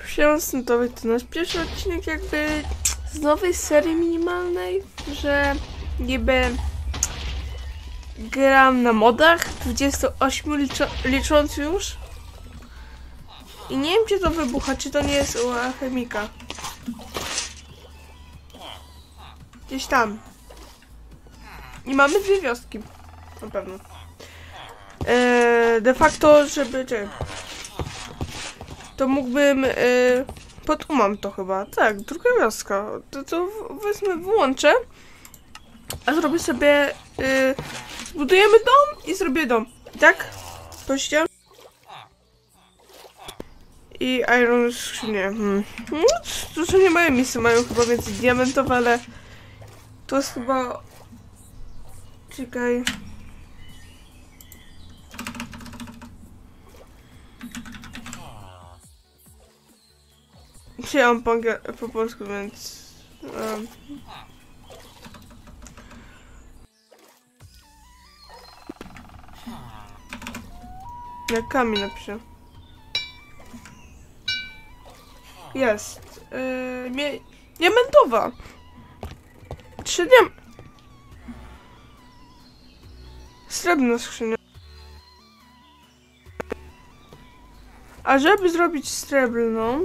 Siemano, to nasz pierwszy odcinek jakby z nowej serii minimalnej, że niby gram na modach, 28 licząc już. I nie wiem, czy to wybucha, czy to nie jest u alchemika. Gdzieś tam. I mamy dwie wioski. Na pewno. De facto, żeby... to mógłbym... podumam to chyba. Tak, druga wioska. To wezmę, wyłączę. A zrobię sobie... zbudujemy dom i zrobię dom. Tak? Pościel. I iron skrzynię. To nie moje misy, mają chyba więcej diamentów, ale... to jest chyba... Czekaj... Ja mam po polsku, więc... Jak kamień napiszę. Jest. Diamentowa. 3 srebrna skrzynia. A żeby zrobić srebrną...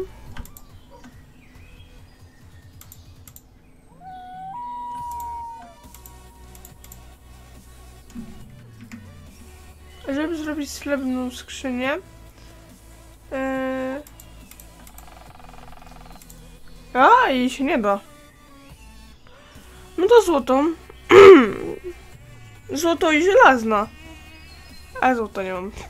żeby zrobić srebrną skrzynię... A, jej się nie da. No to złotą. Złoto i żelazna. A złota nie mam.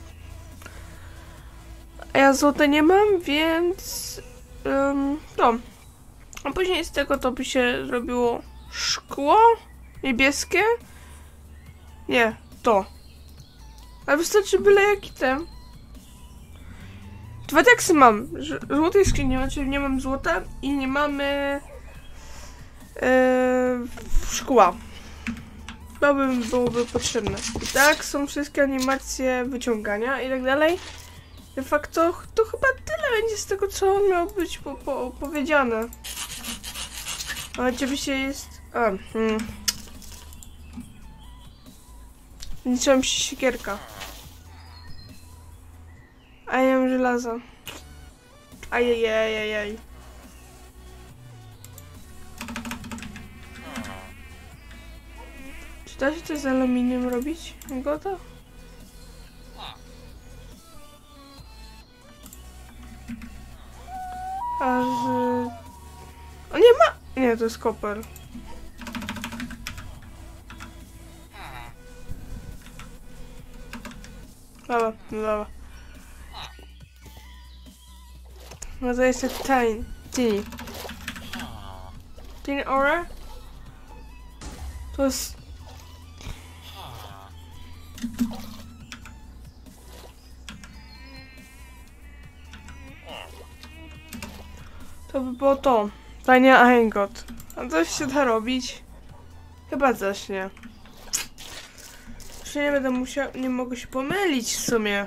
A ja złota nie mam, więc... to. A później z tego to by się zrobiło szkło niebieskie. Nie, to. Ale wystarczy byle jaki ten. 2 teksty mam. Złotej skrzyni, znaczy nie mam złota i nie mamy szkła. To byłoby potrzebne. I tak są wszystkie animacje wyciągania i tak dalej. De facto to chyba tyle będzie z tego, co miało być powiedziane. Ale oczywiście jest... Liczyła mi się siekierka. A ja mam żelazo. Ajajajajaj. Czy da się coś z aluminium robić? Gotowe? A z... O, nie ma! Nie, to jest koper. Dobra, dobra. No to jest tiny. Tiny ore? To jest... To by było to. Tiny angot. A coś się da robić? Chyba coś nie. Czy nie będę musiał... nie mogę się pomylić w sumie.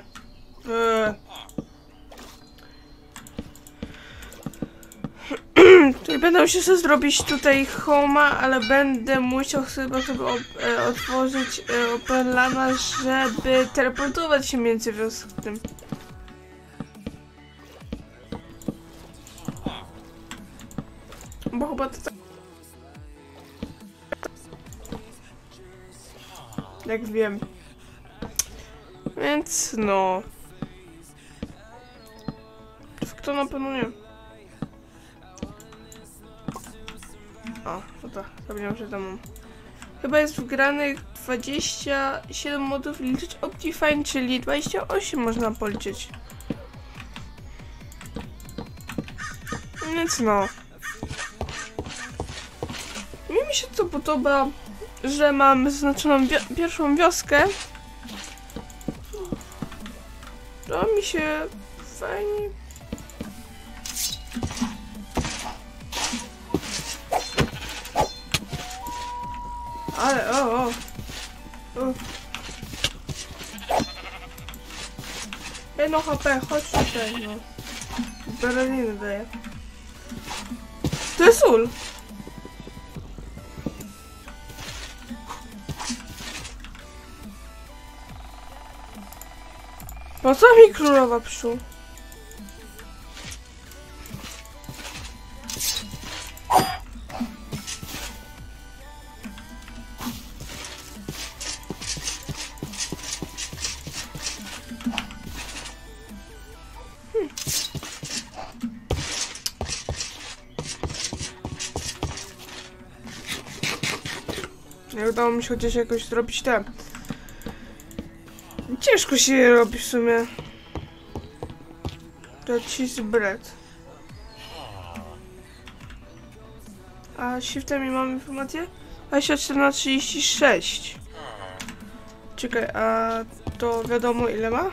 Czyli będę musiał sobie zrobić tutaj homa, ale będę musiał chyba sobie otworzyć Openlana, żeby teleportować się między wioskami. Bo chyba to tak... Jak wiem. Więc no... Kto na pewno nie? O, no tak, zapomniałam, że tam mam. Chyba jest wgranych 27 modów i liczyć Optifine, czyli 28 można policzyć. Więc no. Mi się to podoba, że mam zaznaczoną pierwszą wioskę. To mi się fajnie... Ale o. Jedno HP, chodź tutaj, no. Beraniny daje. To jest sól. Po co mi królowa pszczół? Nie udało mi się chociaż jakoś zrobić te. Ciężko się je robi w sumie. To cheese bread. A shiftem mam informację? 24/36. Czekaj, a to wiadomo ile ma?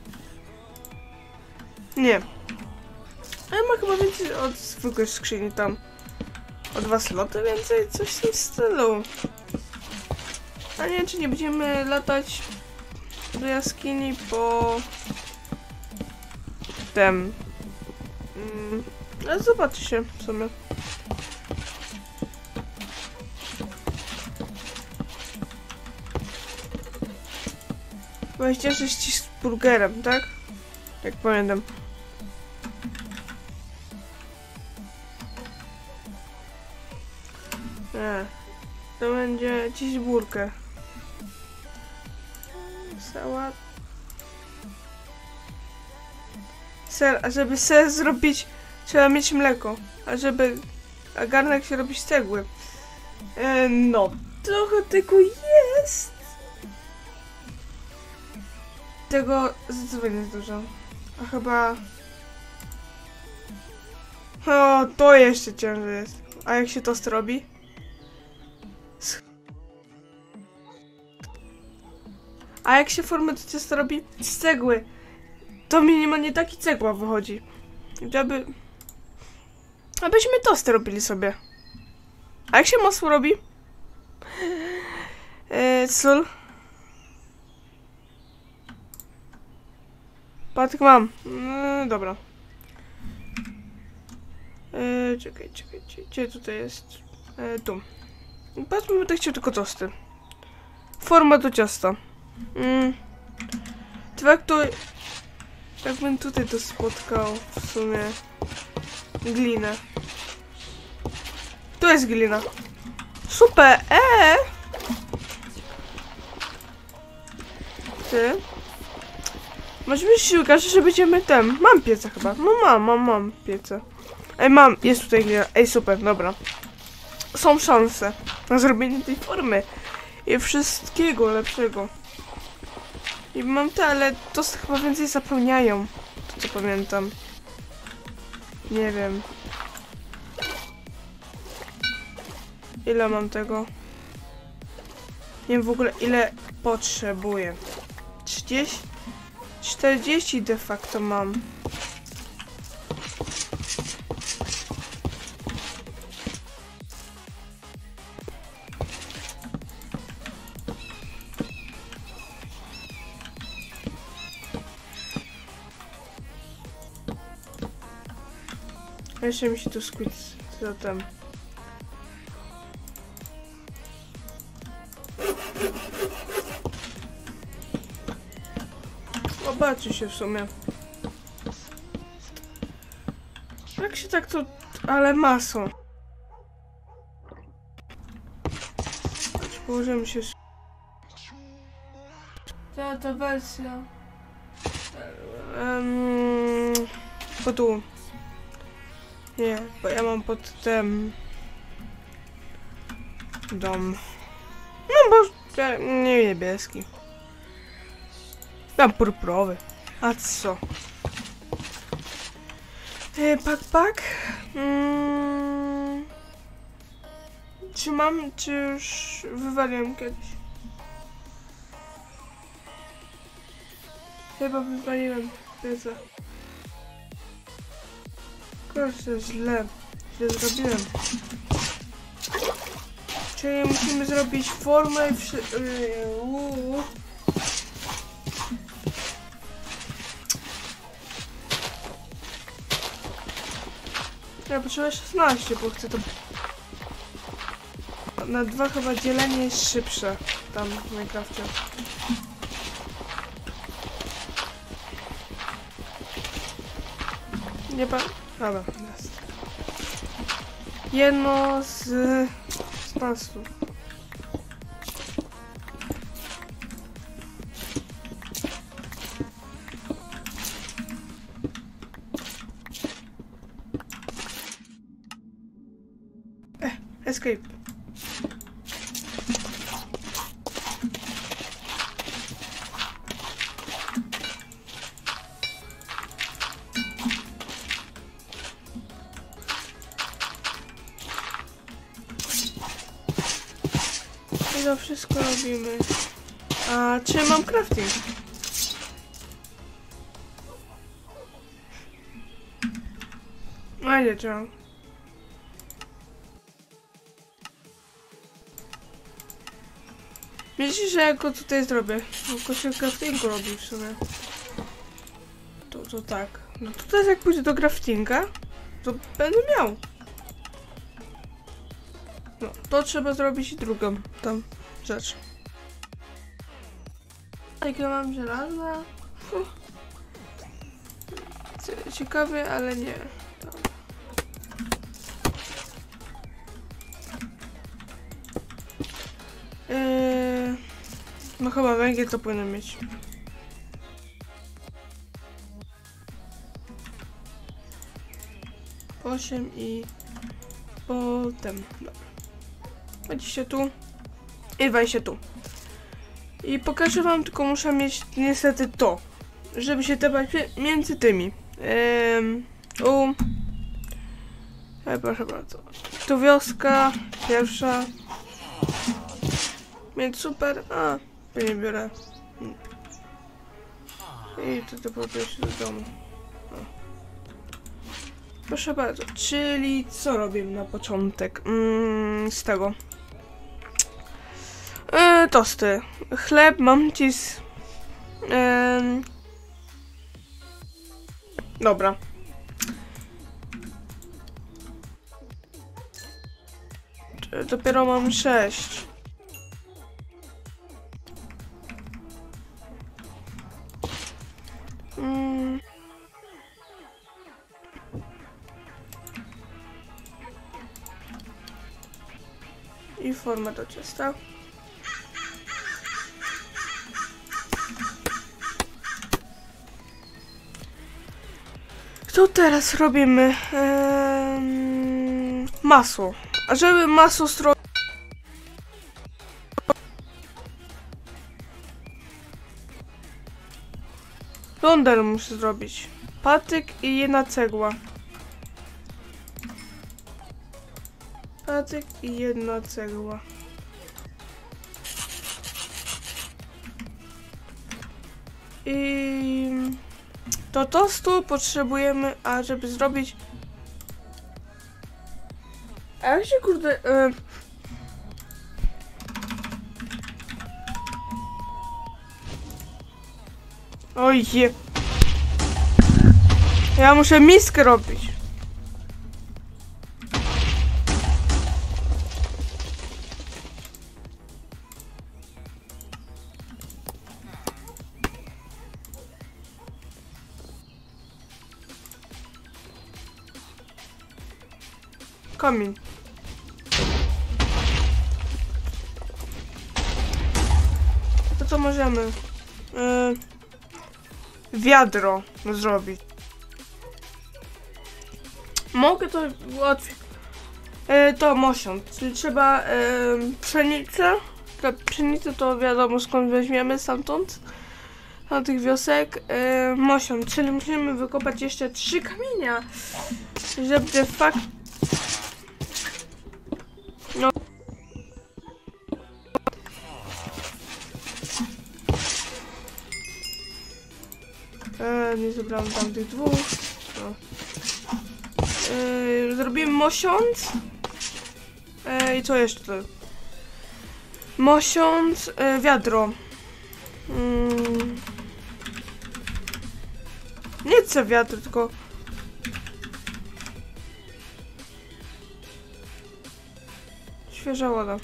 Nie. Ale ma chyba więcej od zwykłej skrzyni tam. O 2 sloty więcej? Coś w tym stylu. A nie wiem, czy nie będziemy latać do jaskini po tym. Ale zobaczy się w sumie. Właśnie z burgerem, tak? Jak pamiętam. Nie. To będzie cheeseburger. Sałat. Ser, a żeby ser zrobić, trzeba mieć mleko. A garnek się robi z cegły. No, trochę tego jest. Tego zdecydowanie jest dużo. A chyba... O, to jeszcze ciężej jest. A jak się tost robi? A jak się formę do ciasta robi? Z cegły. To minimalnie taki cegła wychodzi. Żeby... Abyśmy tosty robili sobie. A jak się masło robi? Sól. Patyk mam. Dobra. Czekaj. Gdzie tutaj jest? Tu. Patrzmy, będę chciał tylko tosty. Forma do ciasta. Jakbym tutaj to spotkał w sumie glinę. Tu jest glina. Super! Ty? Masz mi siłkę, że będziemy tam. Mam piecę chyba. No mam piecę. Ej, jest tutaj glina. Ej, super, dobra. Są szanse na zrobienie tej formy. I wszystkiego lepszego. I mam te, ale to chyba więcej zapełniają. To co pamiętam. Nie wiem. Ile mam tego? Nie wiem w ogóle ile potrzebuję. 30? 40 de facto mam. Jeszcze mi się tu squid zatem. Zobaczy się w sumie. Jak się tak to... Ale masą. Położymy się... Ta wersja... Po tu. Nie, bo ja mam pod tym... dom. No bo... nie niebieski. Mam purpurowy. A co? Pak. Czy mam, czy już wywaliłem kiedyś? Chyba wywaliłem pieza. Kurczę, źle zrobiłem. Czyli musimy zrobić formę Ja potrzebuję 16, bo chcę to... Na 2 chyba dzielenie jest szybsze tam w Minecrafcie. Nie pa... Dobra, jest. Jedno z 15. Escape. I to wszystko robimy. A czy mam crafting? A nie, trzymam. Myślisz, że ja go tutaj zrobię? Tylko się craftingu robi w sumie. To tak. No to teraz jak pójdę do craftinga, to będę miał. No, to trzeba zrobić drugą tam rzecz. Jakie mam żelazna? Ciekawie, ale nie. No chyba węgiel to powinien mieć. Po 8 i potem. Dobra. 20 tu i 20 tu. I pokażę wam, tylko muszę mieć niestety to, żeby się tepać między tymi. Proszę bardzo. Tu wioska pierwsza. Więc super. A, nie biorę. I to powrócę się do domu. O. Proszę bardzo. Czyli co robimy na początek? Z tego. Tosty. Chleb, mam cis. Dobra. Dopiero mam 6. I forma do ciasta. Co teraz robimy? Masło. A żeby masło zrobić... Rondel muszę zrobić. Patyk i 1 cegła. Patyk i 1 cegła. I do tostu potrzebujemy, a żeby zrobić... A jak się kurde... Oj je. Ja muszę miskę robić. Komin. To co możemy? Wiadro zrobić. Mogę to łatwiej. To mosiąc, czyli trzeba pszenicę. Pszenicę to wiadomo skąd weźmiemy, stamtąd. Na tych wiosek. Mosiąc, czyli musimy wykopać jeszcze 3 kamienia. Żeby de facto... No. Nie zebrałem tam tych 2. No. Zrobimy mosiąc. I co jeszcze? Mosiąc, wiadro. Nie chcę wiatr, tylko... świeża woda.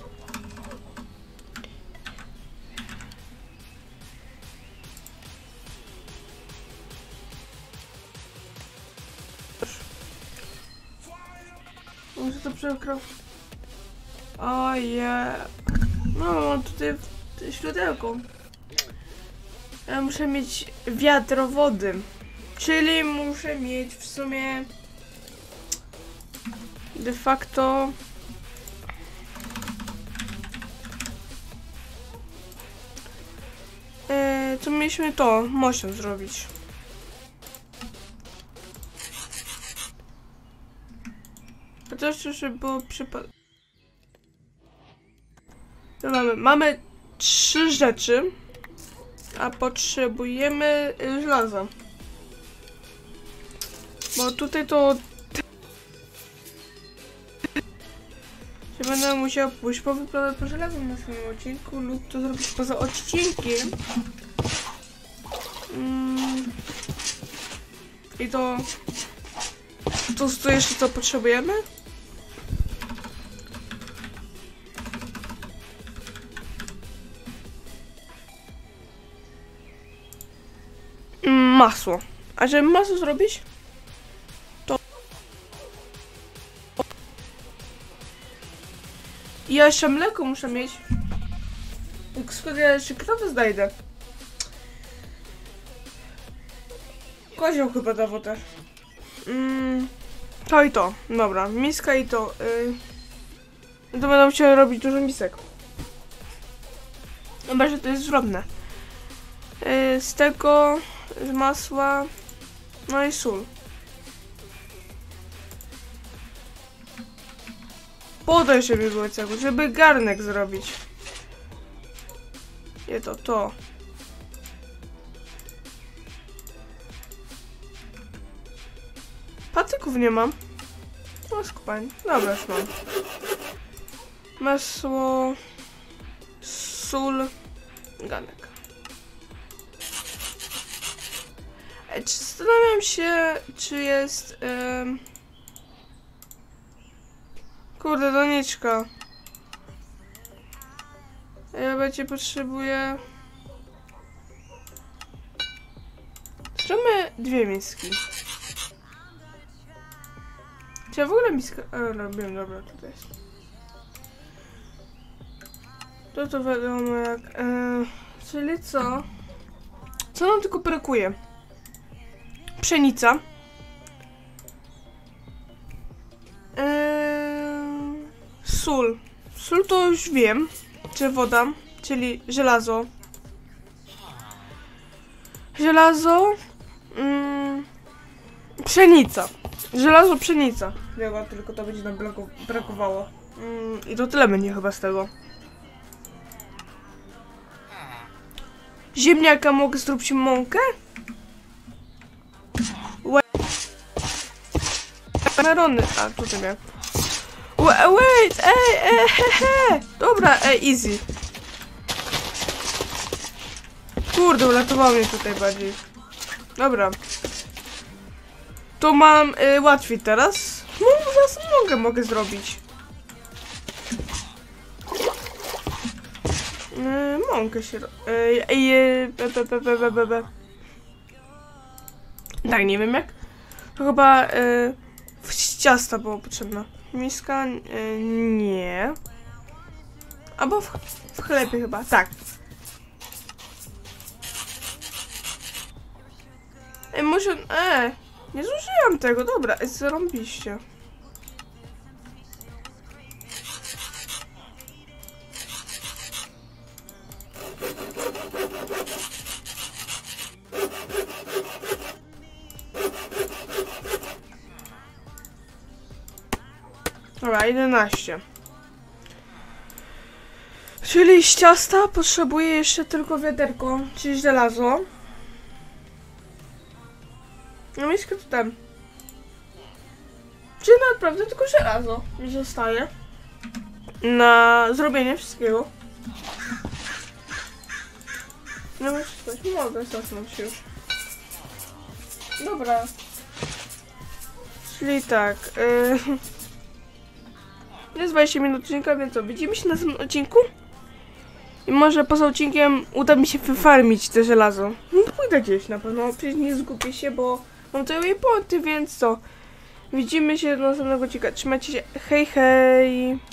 Muszę to przekrał. Oje. No, mam tutaj źródełko. Ja muszę mieć wiatr wody. Czyli muszę mieć w sumie de facto co mieliśmy to motion zrobić. Chociaż już było przypad. Mamy 3 rzeczy, a potrzebujemy żelaza. Bo tutaj to się będę musiał pójść po wyprawę po żelazo na swoim odcinku lub to zrobić poza odcinkiem. I to jeszcze co potrzebujemy? Masło. A żeby masło zrobić? Ja jeszcze mleko muszę mieć. Skąd ja jeszcze krowę znajdę? Kozioł chyba da wodę. To i to. Dobra, miska i to. To będę musiała robić dużo misek. Chyba, że to jest drobne. Z tego, z masła, no i sól. Podaj się mi było cegły, żeby garnek zrobić. Nie to. Patyków nie mam. No skupań. Dobra, już mam. Masło, sól, garnek. Zastanawiam się, czy jest... Kurde, doniczka. Ja będzie potrzebuję... Zróbmy 2 miski. Czy ja w ogóle miska... robiłem, dobra, tutaj jest. To wiadomo jak... czyli co? Co nam tylko brakuje? Pszenica. Sól. Sól to już wiem. Czy woda, czyli żelazo. Żelazo. Pszenica. Żelazo, pszenica. Chyba tylko to będzie nam brakowało. I to tyle będzie chyba z tego. Ziemniaka mogę zrobić mąkę? Merony. A, tutaj miałem. Wait, he. Dobra, easy. Kurde, uratował mnie tutaj bardziej. Dobra. To mam łatwiej teraz. No, zaraz mogę zrobić. Mąkę się... Tak, nie wiem jak. To chyba w ciasta było potrzebne. Miska... nie. Albo w chlebie chyba, tak. Może... nie zużyłam tego, dobra, zarąbiście. Dobra, 11. Czyli z ciasta potrzebuję jeszcze tylko wiaderko, czyli żelazo. No miskę to tam. Czyli naprawdę tylko żelazo mi zostaje na zrobienie wszystkiego. No mogę zasnąć już. Dobra. Czyli tak. Jest 20 minut odcinka, więc co, widzimy się na następnym odcinku? I może poza odcinkiem uda mi się wyfarmić te żelazo. No pójdę gdzieś na pewno, przecież nie zgubię się, bo mam tutaj waypointy, więc co? Widzimy się do następnego odcinka. Trzymajcie się, hej hej!